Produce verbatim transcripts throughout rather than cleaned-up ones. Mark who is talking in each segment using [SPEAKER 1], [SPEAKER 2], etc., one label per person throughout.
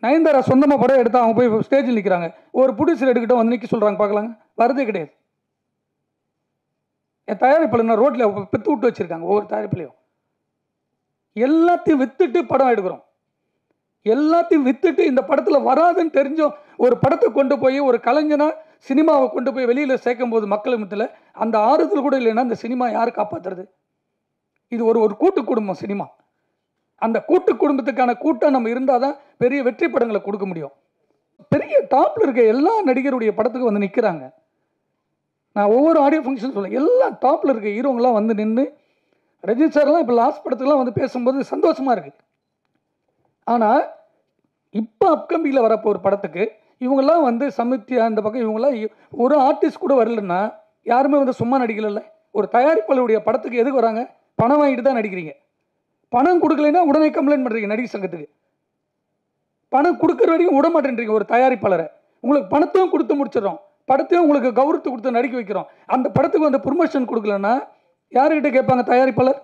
[SPEAKER 1] நயன்தாரா சொந்தமாக படம் எடுத்து அவங்க போய் ஸ்டேஜில் நிற்கிறாங்க. ஒரு ப்ரொடியூசர் எடுக்கிட்ட வந்து நிற்க சொல்கிறாங்க பார்க்கலாங்க, வரதே கிடையாது. என் தயாரிப்பாளர் ரோட்டில் பெற்று விட்டு வச்சுருக்காங்க. ஒவ்வொரு தயாரிப்புலையும் எல்லாத்தையும் விற்றுட்டு படம் எடுக்கிறோம். எல்லாத்தையும் விற்றுட்டு இந்த படத்தில் வராதுன்னு தெரிஞ்சோம் ஒரு படத்தை கொண்டு போய் ஒரு கலைஞனா சினிமாவை கொண்டு போய் வெளியில் சேர்க்கும் போது மக்கள் மத்தியில் அந்த ஆறுதல் கூட இல்லைன்னா இந்த சினிமா யார் காப்பாற்றுறது? இது ஒரு ஒரு கூட்டு குடும்பம் சினிமா. அந்த கூட்டு குடும்பத்துக்கான கூட்டம் நம்ம இருந்தால் தான் பெரிய வெற்றி படங்களை கொடுக்க முடியும். பெரிய டாப்பில் இருக்க எல்லா நடிகருடைய படத்துக்கு வந்து நிற்கிறாங்க. நான் ஒவ்வொரு ஆடியோ ஃபங்க்ஷன் சொல்லுவேன், எல்லா டாப்பில் இருக்க ஹீரோங்களாம் வந்து நின்று ரஜினி சார்லாம் இப்போ லாஸ்ட் படத்துக்குலாம் வந்து பேசும்போது சந்தோஷமாக இருக்குது. ஆனால் இப்போ அப்கமிங்கில் வரப்போ ஒரு படத்துக்கு இவங்கெல்லாம் வந்து சமித்தியா அந்த பக்கம் இவங்கெல்லாம் ஒரு ஆர்டிஸ்ட் கூட வரலன்னா யாருமே வந்து சும்மா நடிக்கல. ஒரு தயாரிப்பாளருடைய படத்துக்கு எதுக்கு வராங்க? பணம் வாங்கிட்டு தான் நடிக்கிறீங்க. பணம் கொடுக்கலைன்னா உடனே கம்ப்ளைண்ட் பண்ணுறீங்க நடிகர் சங்கத்துக்கு. பணம் கொடுக்குற வரைக்கும் விட மாட்டேன்றீங்க ஒரு தயாரிப்பாளரை. உங்களுக்கு பணத்தையும் கொடுத்து முடிச்சிடறோம், படத்தையும் உங்களுக்கு கௌரவத்தை கொடுத்து நடிக்க வைக்கிறோம். அந்த படத்துக்கு வந்து ப்ரொமோஷன் கொடுக்கலன்னா யாருக்கிட்ட கேட்பாங்க தயாரிப்பாளர்?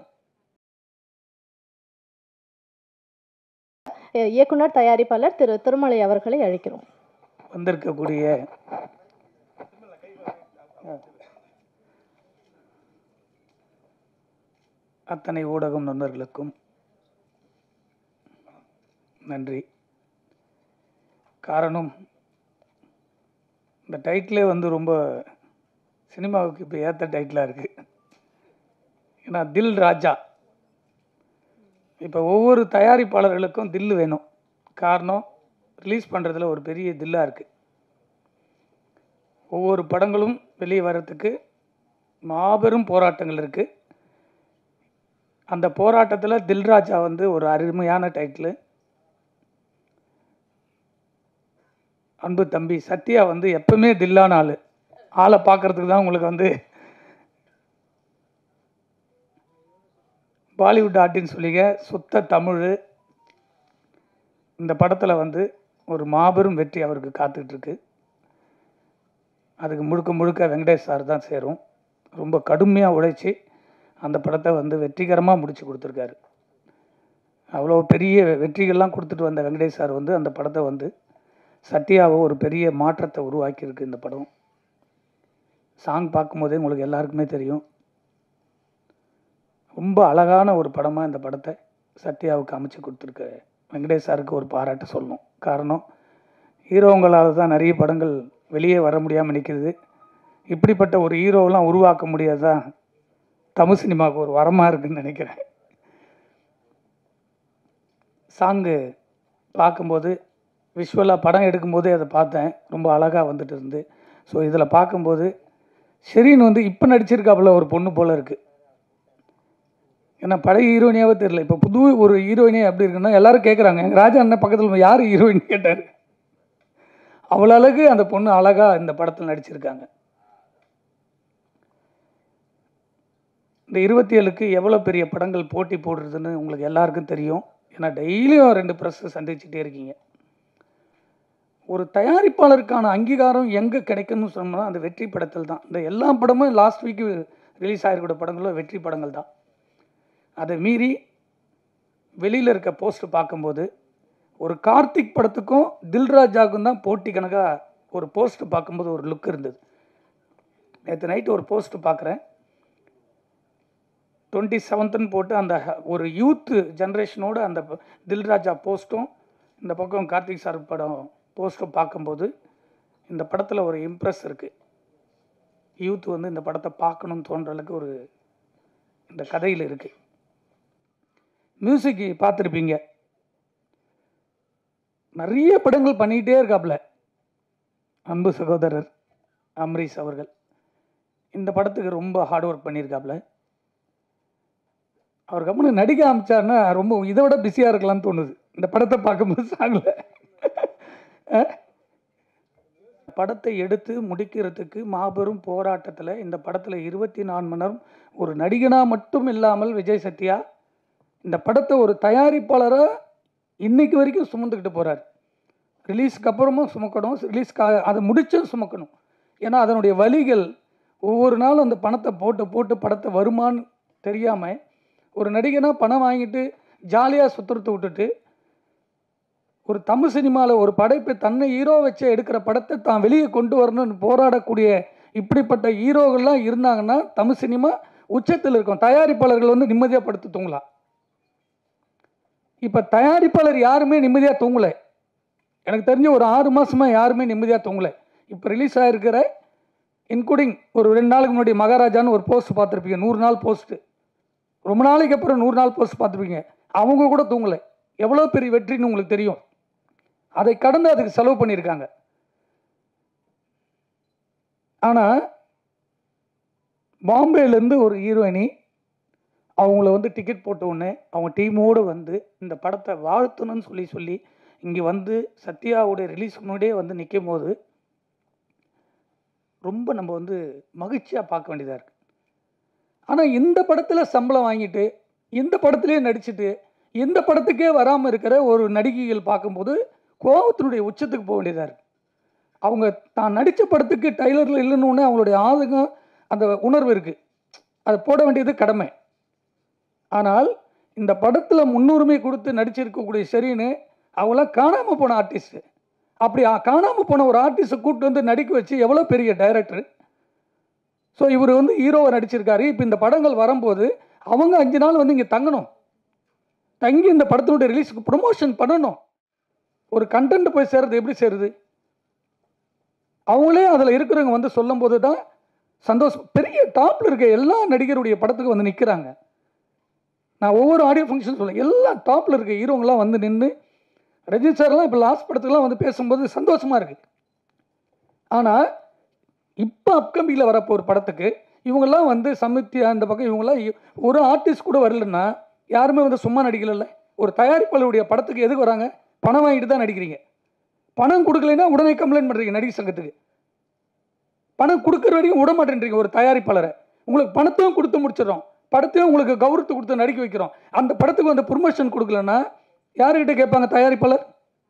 [SPEAKER 2] இயக்குனர் தயாரிப்பாளர் திரு திருமலை அவர்களை அழைக்கிறோம்.
[SPEAKER 1] வந்திருக்கக்கூடிய அத்தனை ஊடகம் நண்பர்களுக்கும் நன்றி. காரணம் இந்த டைட்டிலே வந்து ரொம்ப சினிமாவுக்கு இப்போ ஏற்ற டைட்டிலாக இருக்குது. ஏன்னா தில் ராஜா. இப்போ ஒவ்வொரு தயாரிப்பாளர்களுக்கும் தில்லு வேணும். காரணம் ரிலீஸ் பண்ணுறதுல ஒரு பெரிய தில்லாக இருக்குது. ஒவ்வொரு படங்களும் வெளியே வர்றதுக்கு மாபெரும் போராட்டங்கள் இருக்குது. அந்த போராட்டத்தில் தில்ராஜா வந்து ஒரு அருமையான டைட்டிலு. அன்பு தம்பி சத்யா வந்து எப்பவுமே தில்லான ஆள். ஆளை பார்க்குறதுக்கு தான் உங்களுக்கு வந்து பாலிவுட் ஆர்டின்னு சொல்லிங்க சுத்த தமிழ். இந்த படத்தில் வந்து ஒரு மாபெரும் வெற்றி அவருக்கு காத்துட்ருக்கு. அதுக்கு முழுக்க முழுக்க வெங்கடேஷ் சார் தான் சேரும். ரொம்ப கடுமையாக உழைச்சி அந்த படத்தை வந்து வெற்றிகரமாக முடித்து கொடுத்துருக்காரு. அவ்வளோ பெரிய வெற்றிகள்லாம் கொடுத்துட்டு வந்த வெங்கடேஷ் சார் வந்து அந்த படத்தை வந்து சத்யாவை ஒரு பெரிய மாற்றத்தை உருவாக்கியிருக்கு. இந்த படம் சாங் பார்க்கும்போதே உங்களுக்கு எல்லாருக்குமே தெரியும். ரொம்ப அழகான ஒரு படமாக இந்த படத்தை சத்யாவுக்கு அமைச்சு கொடுத்துருக்க வெங்கடேஷ் சாருக்கு ஒரு பாராட்டு சொல்லணும். காரணம் ஹீரோங்களால் தான் நிறைய படங்கள் வெளியே வர முடியாமல் நிற்கிறது. இப்படிப்பட்ட ஒரு ஹீரோவெலாம் உருவாக்க முடியாதான் தமிழ் சினிமாவுக்கு ஒரு வரமாக இருக்குதுன்னு நினைக்கிறேன். சாங்கு பார்க்கும்போது விஷுவலாக படம் எடுக்கும்போதே அதை பார்த்தேன், ரொம்ப அழகாக வந்துட்டு இருந்து. ஸோ இதில் பார்க்கும்போது ஷெரீன் வந்து இப்போ நடிச்சிருக்காப்புல ஒரு பொண்ணு போல் இருக்குது. ஏன்னா பழைய ஹீரோயினியாவே தெரியல, இப்போ புது ஒரு ஹீரோயினே எப்படி இருக்குன்னா எல்லாரும் கேட்குறாங்க. எங்கள் ராஜா அண்ணன் பக்கத்தில் யார் ஹீரோயின் கேட்டார். அவ்வளோ அழகு அந்த பொண்ணு அழகாக இந்த படத்தில் நடிச்சிருக்காங்க. இந்த இருபத்தி ஏழுக்கு எவ்வளோ பெரிய படங்கள் போட்டி போடுறதுன்னு உங்களுக்கு எல்லாருக்கும் தெரியும். ஏன்னா டெய்லியும் ரெண்டு ப்ரெஸ்ஸை சந்திச்சுட்டே இருக்கீங்க. ஒரு தயாரிப்பாளருக்கான அங்கீகாரம் எங்கே கிடைக்குன்னு சொன்னால் அந்த வெற்றி படத்தில் தான். இந்த எல்லா படமும் லாஸ்ட் வீக்கு ரிலீஸ் ஆகிருக்கிற படங்களும் வெற்றி படங்கள் தான். அதை மீறி வெளியில் இருக்க போஸ்ட் பார்க்கும்போது ஒரு கார்த்திக் படத்துக்கும் தில்ராஜாவுக்கும் தான் போட்டி கணக்காக ஒரு போஸ்ட் பார்க்கும்போது ஒரு லுக் இருந்தது. நேற்று நைட்டு ஒரு போஸ்ட் பார்க்குறேன், டுவெண்ட்டி செவன்த்துன்னு போட்டு அந்த ஒரு யூத்து ஜென்ரேஷனோடு அந்த தில்ராஜா போஸ்ட்டும் இந்த பக்கம் கார்த்திக் சார் படம் போஸ்ட்டும் பார்க்கும்போது இந்த படத்தில் ஒரு இம்ப்ரெஸ் இருக்குது. யூத் வந்து இந்த படத்தை பார்க்கணும்னு தோன்ற அளவுக்கு ஒரு இந்த கதையில் இருக்குது. மியூசிக் பார்த்துருப்பீங்க, நிறைய படங்கள் பண்ணிக்கிட்டே இருக்காப்புல அன்பு சகோதரர் அம்ரீஷ் அவர்கள். இந்த படத்துக்கு ரொம்ப ஹார்ட் ஒர்க் பண்ணியிருக்காப்புல. அவர் கம்முன்னு நடிக்க ஆரம்பிச்சாருன்னா ரொம்ப இதை விட பிஸியாக இருக்கலாம்னு தோணுது இந்த படத்தை பார்க்கும்போது. சாங்கல படத்தை எடுத்து முடிக்கிறதுக்கு மாபெரும் போராட்டத்தில் இந்த படத்தில் இருபத்தி நாலு மணி நேரம் ஒரு நடிகனாக மட்டும் இல்லாமல் விஜய் சத்யா இந்த படத்தை ஒரு தயாரிப்பாளராக இன்னைக்கு வரைக்கும் சுமந்துக்கிட்டு போகிறார். ரிலீஸ்க்கு அப்புறமும் சுமக்கணும், ரிலீஸ்க்கு அதை முடிச்சும் சுமக்கணும். ஏன்னா அதனுடைய வழிகள் ஒவ்வொரு நாளும் அந்த பணத்தை போட்டு போட்டு படத்தை வருமானு தெரியாமல் ஒரு நடிகனாக பணம் வாங்கிட்டு ஜாலியாக சுற்றுறத விட்டுட்டு ஒரு தமிழ் சினிமாவில் ஒரு படைப்பை தன்னை ஹீரோ வச்சு எடுக்கிற படத்தை தான் வெளியே கொண்டு வரணும்னு போராடக்கூடிய இப்படிப்பட்ட ஹீரோகள்லாம் இருந்தாங்கன்னா தமிழ் சினிமா உச்சத்தில் இருக்கும். தயாரிப்பாளர்கள் வந்து நிம்மதியாக படுத்து தூங்கலாம். இப்போ தயாரிப்பாளர் யாருமே நிம்மதியாக தூங்கலை. எனக்கு தெரிஞ்ச ஒரு ஆறு மாதமாக யாருமே நிம்மதியாக தூங்கலை. இப்போ ரிலீஸ் ஆகிருக்கிற இன்க்ளூடிங் ஒரு ரெண்டு நாளுக்கு முன்னாடி மகாராஜான்னு ஒரு போஸ்ட் பார்த்துருப்பீங்க, நூறு நாள் போஸ்ட்டு. ரொம்ப நாளைக்கு அப்புறம் நூறு நாள் போஸ்ட் பார்த்துருப்பீங்க. அவங்க கூட தூங்கலை. எவ்வளோ பெரிய வெற்றின்னு உங்களுக்கு தெரியும். அதை கடந்து அதுக்கு செலவு பண்ணியிருக்காங்க. ஆனால் பாம்பேலேருந்து ஒரு ஹீரோயினி அவங்கள வந்து டிக்கெட் போட்ட உடனே அவங்க டீமோடு வந்து இந்த படத்தை வாழ்த்தணும்னு சொல்லி சொல்லி இங்கே வந்து சத்யாவுடைய ரிலீஸ்க்கு முன்னாடியே வந்து நிற்கும் போது ரொம்ப நம்ம வந்து மகிழ்ச்சியாக பார்க்க வேண்டியதாக இருக்குது. ஆனால் இந்த படத்தில் சம்பளம் வாங்கிட்டு இந்த படத்துலேயே நடிச்சுட்டு இந்த படத்துக்கே வராமல் இருக்கிற ஒரு நடிகைகள் பார்க்கும்போது கோபத்தினுடைய உச்சத்துக்கு போக வேண்டியதாக இருக்குது. அவங்க தான் நடித்த படத்துக்கு டைலரில் இல்லைன்னு அவங்களுடைய ஆதங்கம், அந்த உணர்வு இருக்குது. அதை போட வேண்டியது கடமை. ஆனால் இந்த படத்தில் முன்னுரிமை கொடுத்து நடிச்சிருக்கக்கூடிய சரின்னு அவங்களாம் காணாமல் போன ஆர்டிஸ்ட்டு. அப்படி காணாமல் போன ஒரு ஆர்டிஸ்ட்டை கூப்பிட்டு வந்து நடிக்க வச்சு எவ்வளோ பெரிய டைரக்டர். ஸோ இவர் வந்து ஹீரோவை நடிச்சிருக்காரு. இப்போ இந்த படங்கள் வரும்போது அவங்க அஞ்சு நாள் வந்து இங்கே தங்கணும், தங்கி இந்த படத்தினுடைய ரிலீஸுக்கு ப்ரொமோஷன் பண்ணணும். ஒரு கண்டென்ட் போய் சேருது எப்படி சேருது? அவங்களே அதில் இருக்கிறவங்க வந்து சொல்லும் போது தான் சந்தோஷம். பெரிய டாப்பில் இருக்க எல்லா நடிகருடைய படத்துக்கு வந்து நிற்கிறாங்க. நான் ஒவ்வொரு ஆடியோ ஃபங்க்ஷன் சொல்லுவேன், எல்லா டாப்பில் இருக்க ஹீரோங்களாம் வந்து நின்று, ரஜினி சார்லாம் இப்போ லாஸ்ட் படத்துக்குலாம் வந்து பேசும்போது சந்தோஷமாக இருக்குது. ஆனால் இப்போ அப்கமிங்கில் வரப்போ ஒரு படத்துக்கு இவங்கெல்லாம் வந்து சமித்தி அந்த பக்கம் இவங்கெல்லாம் ஒரு ஆர்டிஸ்ட் கூட வரலன்னா யாருமே வந்து சும்மா நடிக்கல. ஒரு தயாரிப்பாளருடைய படத்துக்கு எதுக்கு வராங்க? பணம் வாங்கிட்டு தான் நடிக்கிறீங்க. பணம் கொடுக்கலைன்னா உடனே கம்ப்ளைண்ட் பண்ணுறீங்க நடிகர் சங்கத்துக்கு. பணம் கொடுக்குற வரைக்கும் விட மாட்டேன்றீங்க ஒரு தயாரிப்பாளரை. உங்களுக்கு பணத்தையும் கொடுத்து முடிச்சிடறோம், படத்தையும் உங்களுக்கு கௌரவத்தை கொடுத்து நடிக்க வைக்கிறோம். அந்த படத்துக்கு வந்து ப்ரொமோஷன் கொடுக்கலன்னா யாருக்கிட்ட கேட்பாங்க தயாரிப்பாளர்?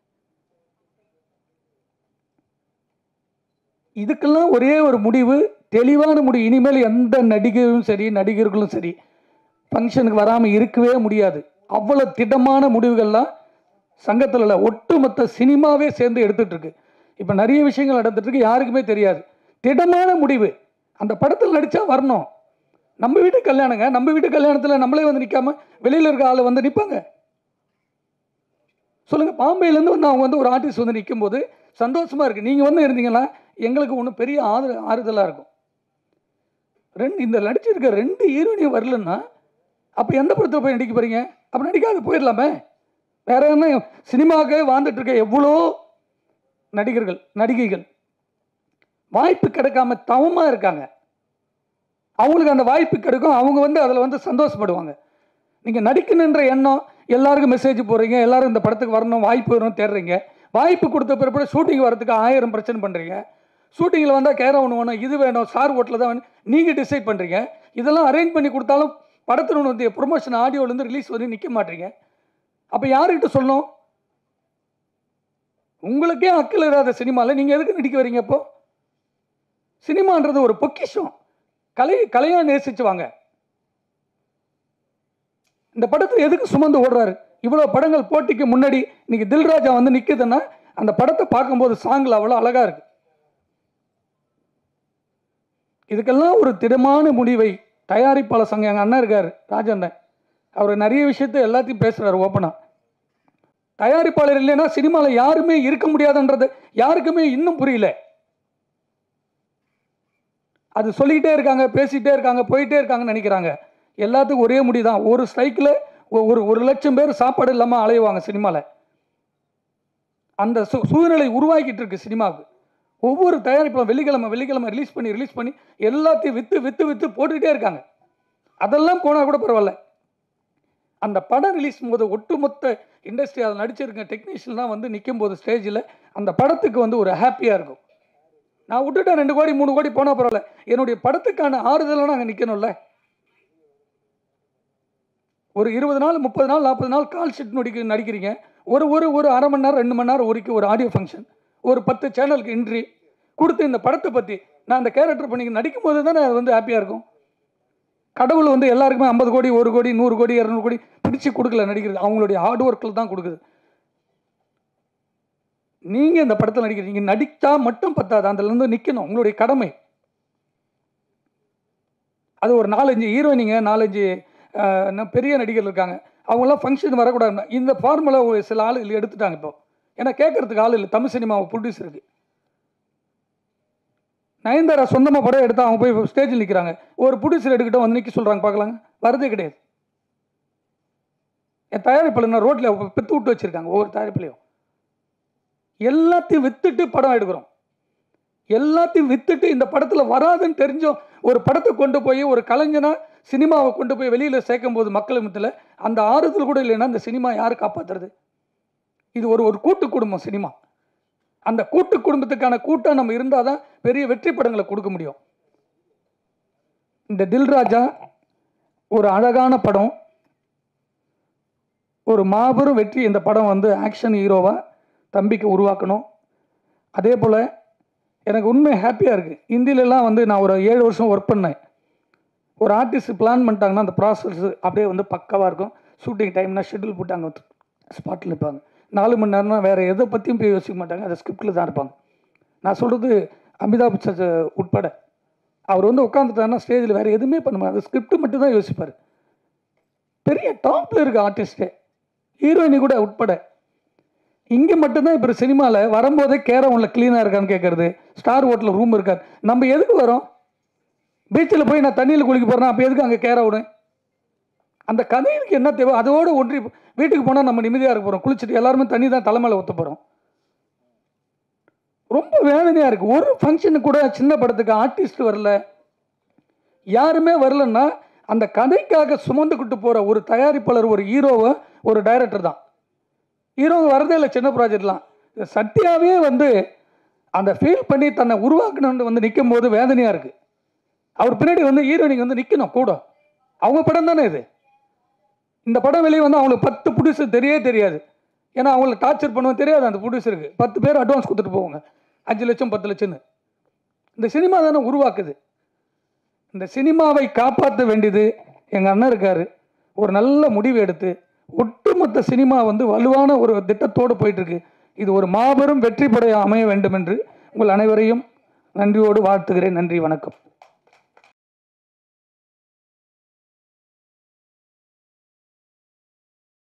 [SPEAKER 1] இதுக்கெல்லாம் ஒரே ஒரு முடிவு, தெளிவான முடிவு. இனிமேல் எந்த நடிகரும் சரி நடிகர்களும் சரி ஃபங்க்ஷனுக்கு வராமல் இருக்கவே முடியாது. அவ்வளோ திடமான முடிவுகள்லாம் சங்கத்தில் இல்லை, ஒட்டுமொத்த சினிமாவே சேர்ந்து எடுத்துகிட்டு இருக்கு. இப்போ நிறைய விஷயங்கள் நடந்துட்டு இருக்கு, யாருக்குமே தெரியாது. திடமான முடிவு, அந்த படத்தில் நடித்தா வரணும். நம்ம வீட்டு கல்யாணங்க, நம்ம வீட்டு கல்யாணத்தில் நம்மளே வந்து நிற்காம வெளியில் இருக்க ஆள் வந்து நிற்பாங்க சொல்லுங்கள்? பாம்பேலேருந்து வந்து அவங்க வந்து ஒரு ஆர்டிஸ்ட் வந்து நிற்கும் போது சந்தோஷமாக இருக்குது. நீங்கள் வந்து இருந்தீங்கன்னா எங்களுக்கு ஒன்றும் பெரிய ஆறு ஆறுதலாக இருக்கும். ரெண்டு இந்த நடிச்சிருக்க ரெண்டு ஹீரோயினியும் வரலன்னா அப்போ எந்த படத்தில் போய் நடிக்க போகிறீங்க? அப்போ நடிக்காது போயிடலாமே. வேற என்ன சினிமாவுக்கு வாழ்ந்துட்டு இருக்க எவ்வளோ நடிகர்கள் நடிகைகள் வாய்ப்பு கிடைக்காம தவமாக இருக்காங்க. அவங்களுக்கு அந்த வாய்ப்பு கிடைக்கும், அவங்க வந்து அதில் வந்து சந்தோஷப்படுவாங்க. நீங்கள் நடிக்கணுன்ற எண்ணம், எல்லாருக்கும் மெசேஜ் போடுறீங்க, எல்லாரும் இந்த படத்துக்கு வரணும், வாய்ப்பு வரணும் தேடுறீங்க. வாய்ப்பு கொடுத்த பிறகு ஷூட்டிங் வரதுக்கு ஆயிரம் பிரச்சனை பண்ணுறீங்க. ஷூட்டிங்கில் வந்தால் கேர ஒன்று வேணும், இது வேணும், ஸ்டார் ஹோட்டலில் தான் வேணும், நீங்கள் டிசைட் பண்ணுறீங்க. இதெல்லாம் அரேஞ்ச் பண்ணி கொடுத்தாலும் படத்தில் வந்து ப்ரொமோஷன் ஆடியோலேருந்து ரிலீஸ் வந்து நிற்க மாட்டீங்க. அப்போ யாருக்கிட்ட சொல்லணும்? உங்களுக்கே அக்கல் இல்லாத சினிமாவில் நீங்கள் எதுக்கு நடிக்க வரீங்க? அப்போ சினிமான்றது ஒரு பொக்கிஷம், கலை கலையாக நேசிச்சு வாங்க. இந்த படத்தை எதுக்கு சுமந்து ஓடுறாரு? இவ்வளோ படங்கள் போட்டிக்கு முன்னாடி இன்னைக்கு தில்ராஜா வந்து நிற்குதுன்னா அந்த படத்தை பார்க்கும்போது சாங்கில் அவ்வளோ அழகாக இருக்கு. இதுக்கெல்லாம் ஒரு திடமான முடிவை தயாரிப்பாளர் சங்கம், எங்கள் அண்ணன் இருக்கார் ராஜண்ணன், அவர் நிறைய விஷயத்த எல்லாத்தையும் பேசுகிறார் ஓப்பனாக. தயாரிப்பாளர் இல்லைன்னா சினிமாவில் யாருமே இருக்க முடியாதுன்றது யாருக்குமே இன்னும் புரியல. அது சொல்லிக்கிட்டே இருக்காங்க, பேசிகிட்டே இருக்காங்க, போயிட்டே இருக்காங்கன்னு நினைக்கிறாங்க. எல்லாத்துக்கும் ஒரே முடி தான். ஒரு ஸ்ட்ரைக்கில் ஒரு ஒரு லட்சம் பேர் சாப்பாடு இல்லாமல் அலையுவாங்க சினிமாவில். அந்த சூ சூழ்நிலை உருவாக்கிட்டு இருக்கு சினிமாவுக்கு. ஒவ்வொரு தயாரிப்பும் வெள்ளிக்கிழமை வெள்ளிக்கிழமை ரிலீஸ் பண்ணி ரிலீஸ் பண்ணி எல்லாத்தையும் விற்று விற்று விற்று போட்டுக்கிட்டே இருக்காங்க. அதெல்லாம் போனால் கூட பரவாயில்ல. அந்த படம் ரிலீஸ் போது ஒட்டுமொத்த இண்டஸ்ட்ரி அதில் நடிச்சிருக்க டெக்னீஷியன்லாம் வந்து நிற்கும் போது ஸ்டேஜில் அந்த படத்துக்கு வந்து ஒரு ஹாப்பியாக இருக்கும். நான் விட்டுட்டேன் ரெண்டு கோடி மூணு கோடி போனால் பரவாயில்ல, என்னுடைய படத்துக்கான ஆறுதலாக நாங்கள் நிற்கணும்ல. ஒரு இருபது நாள் முப்பது நாள் நாற்பது நாள் கால் ஷீட் நடிக்க நடிக்கிறீங்க. ஒரு ஒரு ஒரு அரை மணி நேரம் ரெண்டு மணி நேரம் ஒருக்கி ஒரு ஆடியோ ஃபங்க்ஷன், ஒரு பத்து சேனலுக்கு இன்ட்ரி கொடுத்து இந்த படத்தை பற்றி நான் அந்த கேரக்டர் பண்ணி நடிக்கும் போது தானே அது வந்து ஹாப்பியாக இருக்கும். கடவுள் வந்து எல்லாருக்குமே ஐம்பது கோடி ஒரு கோடி நூறு கோடி இரநூறு கோடி பிடிச்சி கொடுக்கல நடிக்கிறது, அவங்களுடைய ஹார்ட் ஒர்க்கில் தான் கொடுக்குது. நீங்கள் இந்த படத்தில் நடிக்கிறீங்க, நடித்தா மட்டும் பத்தாது, அதுலேருந்து நிற்கணும், உங்களுடைய கடமை. அது ஒரு நாலஞ்சு ஹீரோயினிங்க, நாலஞ்சு பெரிய நடிகர் இருக்காங்க, அவங்களாம் ஃபங்க்ஷன் வரக்கூடாது. இந்த ஃபார்முலா சில ஆள் இல்லை எடுத்துட்டாங்க இப்போ. ஏன்னா கேட்கறதுக்கு ஆள் இல்லை. தமிழ் சினிமாவை ப்ரொடியூசருக்கு நயன்தாரா சொந்தமாக படம் எடுத்தால் அவங்க போய் ஸ்டேஜில் நிற்கிறாங்க. ஒரு ப்ரொடியூசர் எடுக்கிட்டோம் வந்து நிற்க சொல்கிறாங்க, பார்க்கலாங்க, வரதே கிடையாது. என் தயாரிப்பாளர் ரோட்டில் பெற்று விட்டு வச்சுருக்காங்க. ஒவ்வொரு தயாரிப்புலையும் எல்லாத்தையும் வித்துட்டு படம் எடுக்கிறோம். எல்லாத்தையும் வித்துட்டு இந்த படத்தில் வராதுன்னு தெரிஞ்சோம் ஒரு படத்தை கொண்டு போய் ஒரு கலைஞனா சினிமாவை கொண்டு போய் வெளியில் சேர்க்கும் போது மக்கள் மத்தியில் அந்த ஆறுதல் கூட இல்லைன்னா இந்த சினிமா யார் காப்பாற்றுறது? இது ஒரு ஒரு கூட்டு குடும்பம் சினிமா. அந்த கூட்டு குடும்பத்துக்கான கூட்டம் நம்ம இருந்தால் தான் பெரிய வெற்றி படங்களை கொடுக்க முடியும். இந்த தில்ராஜா ஒரு அழகான படம், ஒரு மாபெரும் வெற்றி. இந்த படம் வந்து ஆக்ஷன் ஹீரோவாக தம்பிக்கு உருவாக்கணும். அதே போல் எனக்கு உண்மை ஹாப்பியாக இருக்குது. ஹிந்திலெலாம் வந்து நான் ஒரு ஏழு வருஷம் ஒர்க் பண்ணேன். ஒரு ஆர்டிஸ்ட் பிளான் பண்ணிட்டாங்கன்னா அந்த ப்ராசஸ் அப்படியே வந்து பக்காவாக இருக்கும். ஷூட்டிங் டைம்னா ஷெட்யூல் போட்டு அங்கே ஸ்பாட்டில் இருப்பாங்க. நாலு மணி நேரம்னா வேறு எதை பற்றியும் போய் யோசிக்க மாட்டாங்க, அதை ஸ்கிரிப்டில் தான் இருப்பாங்க. நான் சொல்கிறது அமிதாப் பச்சன் உட்பட. அவர் வந்து உட்காந்துட்டாருன்னா ஸ்டேஜில் வேறு எதுவுமே பண்ண முடியாது, அது ஸ்கிரிப்ட் மட்டும் தான் யோசிப்பார். பெரிய டாப்பில் இருக்க ஆர்டிஸ்ட்டு, ஹீரோயினி கூட உட்பட. இங்கே மட்டும்தான் இப்போ சினிமாவில் வரும்போதே கேரவனில் க்ளீனாக இருக்கான்னு கேட்குறது, ஸ்டார் ஹோட்டலில் ரூம் இருக்காது. நம்ம எதுக்கு வரோம்? பீச்சில் போய் நான் தண்ணியில் குளிக்க போகிறேன்னா அப்போ எதுக்கு அங்கே கேரவனு? அந்த கதைக்கு என்ன தேவை? அதோடு ஒன்றி வீட்டுக்கு போனால் நம்ம நிம்மதியாக இருக்க போகிறோம். குளிச்சுட்டு எல்லாருமே தண்ணி தான் தலைமையில் ஊற்ற போகிறோம். ரொம்ப வேதனையாக இருக்குது. ஒரு ஃபங்க்ஷனுக்கு கூட சின்ன படத்துக்கு ஆர்டிஸ்ட் வரல, யாருமே வரலன்னா அந்த கதைக்காக சுமந்துக்கிட்டு போகிற ஒரு தயாரிப்பாளர், ஒரு ஹீரோவை, ஒரு டைரக்டர் தான். ஹீரோ வரதே இல்லை சின்ன ப்ராஜெக்ட்லாம். சத்யாவே வந்து அந்த ஃபீல் பண்ணி தன்னை உருவாக்கணும்னு வந்து நிற்கும் போது வேதனையாக இருக்குது. அவர் பின்னாடி வந்து ஹீரோயினிக்கு வந்து நிற்கணும் கூட. அவங்க படம் தானே இது. இந்த படம் வெளியே வந்து அவங்களுக்கு பத்து ப்ரொடியூசர் தெரியவே தெரியாது. ஏன்னா அவங்கள டார்ச்சர் பண்ணுவோம் தெரியாது அந்த ப்ரொடியூசருக்கு. பத்து பேர் அட்வான்ஸ் கொடுத்துட்டு போவாங்க, அஞ்சு லட்சம் பத்து லட்சம்னு. இந்த சினிமா தானே உருவாக்குது. இந்த சினிமாவை காப்பாற்ற வேண்டியது எங்கள் அண்ணன் இருக்கார். ஒரு நல்ல முடிவு எடுத்து ஒட்டுமொத்த சினிமா வந்து வலுவான ஒரு திட்டத்தோடு போயிட்டுருக்கு. இது ஒரு மாபெரும் வெற்றி படைய அமைய வேண்டும் என்று உங்கள் அனைவரையும் நன்றியோடு வாழ்த்துகிறேன். நன்றி, வணக்கம்.